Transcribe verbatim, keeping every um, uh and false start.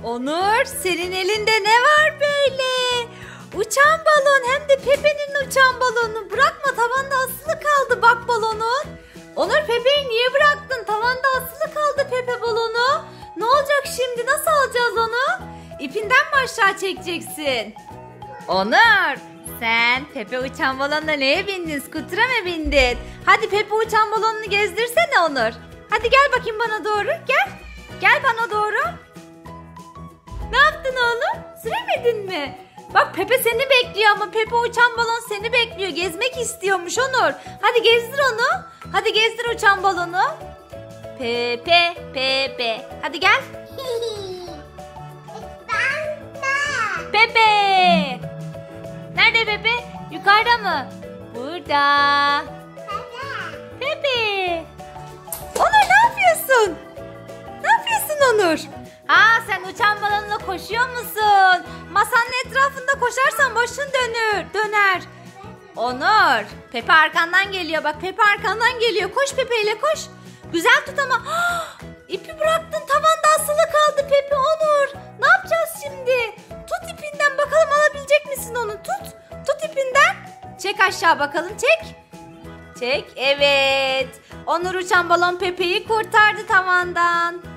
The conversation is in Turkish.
Onur, senin elinde ne var böyle? Uçan balon, hem de Pepe'nin uçan balonu. Bırakma, tavanda asılı kaldı bak balonun. Onur, Pepe'yi niye bıraktın? Tavanda asılı kaldı Pepe balonu. Ne olacak şimdi? Nasıl alacağız onu? İpinden mi aşağı çekeceksin? Onur, sen Pepe uçan balonla neye bindin? Skutura mı bindin? Hadi Pepe uçan balonunu gezdirsene Onur. Hadi gel bakayım bana doğru. Gel. Gel bana doğru. Ne yaptın oğlum? Süremedin mi? Bak Pepe seni bekliyor ama Pepe uçan balon seni bekliyor. Gezmek istiyormuş Onur. Hadi gezdir onu. Hadi gezdir uçan balonu. Pepe, Pepe. Hadi gel. Pepe. Nerede Pepe? Yukarıda mı? Burada. Pepe. Onur, ne yapıyorsun? Ne yapıyorsun Onur? Ha, sen uçan balonla koşuyor musun? Masanın etrafında koşarsan başın dönür, döner. Onur, Pepe arkandan geliyor. Bak Pepe arkandan geliyor. Koş Pepe ile koş. Güzel tut ama. Ah, ipi bıraktın, tavanda asılı kaldı Pepe. Onur, ne yapacağız şimdi? Tut ipinden bakalım, alabilecek misin onu? Tut, tut ipinden. Çek aşağı bakalım, çek. Çek, evet. Onur uçan balon Pepe'yi kurtardı tavandan.